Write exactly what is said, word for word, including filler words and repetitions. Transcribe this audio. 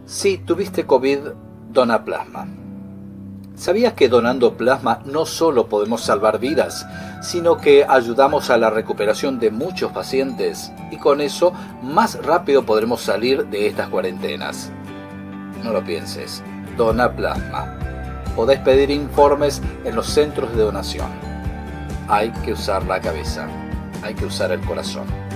Si tuviste COVID, dona plasma. ¿Sabías que donando plasma no solo podemos salvar vidas, sino que ayudamos a la recuperación de muchos pacientes y con eso más rápido podremos salir de estas cuarentenas? No lo pienses, dona plasma. Podés pedir informes en los centros de donación. Hay que usar la cabeza, hay que usar el corazón.